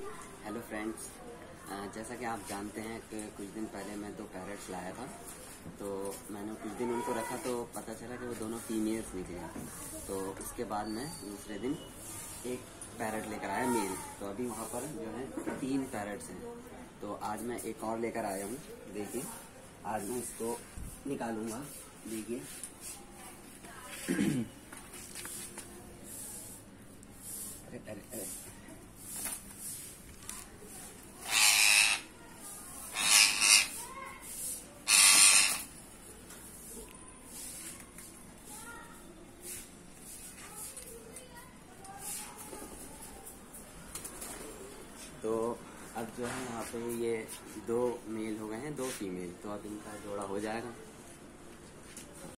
Hello friends, जैसा कि आप जानते हैं कि कुछ दिन पहले मैं 2 पैरट्स लाया था। तो मैंने कुछ दिन उनको रखा तो पता चला कि वो दोनों फीमेल्स निकले। तो उसके बाद मैं दूसरे दिन एक पैरट लेकर आया मेल। तो अभी वहाँ पर जो है 3 पैरट्स हैं। तो आज मैं एक और लेकर आया हूँ। देखिए, आज मैं इसको निकालूंगा। देखिए अरे अरे अरे तो अब जो है यहाँ पे ये 2 मेल हो गए हैं, 2 फीमेल। तो अब इनका जोड़ा हो जाएगा।